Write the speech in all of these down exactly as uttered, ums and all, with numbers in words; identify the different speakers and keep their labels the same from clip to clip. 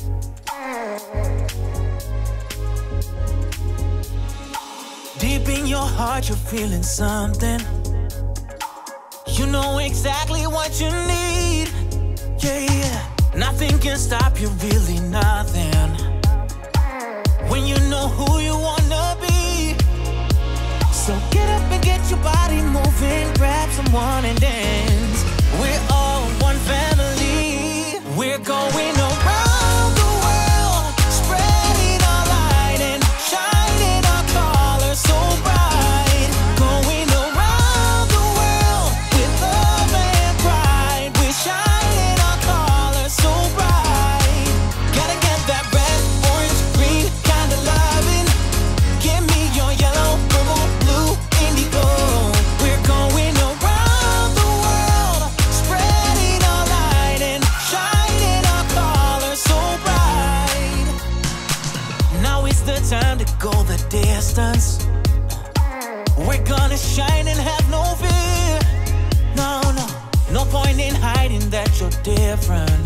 Speaker 1: Deep in your heart, you're feeling something. You know exactly what you need. Yeah, yeah. Nothing can stop you, really nothing. When you know who you wanna be. So get up and get your body moving. Grab someone and dance. We're all one family. We're going around the world, spreading our light and shining our colors so bright. Going around the world with love and pride. We're shining our colors so bright. Gotta get that red, orange, green kind of loving. Give me your yellow, purple, blue, indigo. We're going around the world, spreading our light and shining our colors so bright. Now is the time to go the distance. We're gonna shine and have no fear. No, no, no point in hiding that you're different.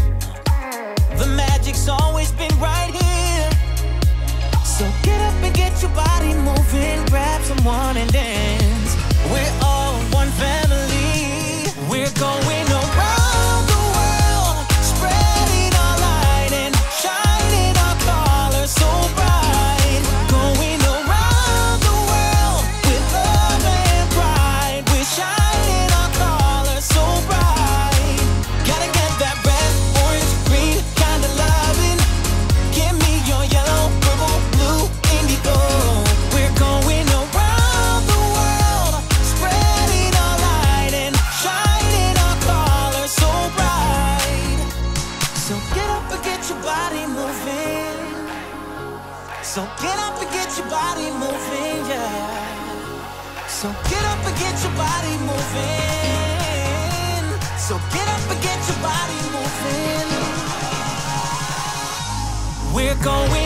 Speaker 1: The magic's always been right here. So get up and get your body moving. Grab someone and dance. We're all one family. We're going around the world, spreading our light and shining our colors so bright. Going around the world with love and pride. We're shining our colors so bright. Gotta get that red, orange, green kind of loving. Give me your yellow, purple, blue, indigo. We're going around the world, spreading our light and shining our colors so bright. So get up and get your body moving. So get up and get your body moving, yeah. So get up and get your body moving. So get up and get your body moving. We're going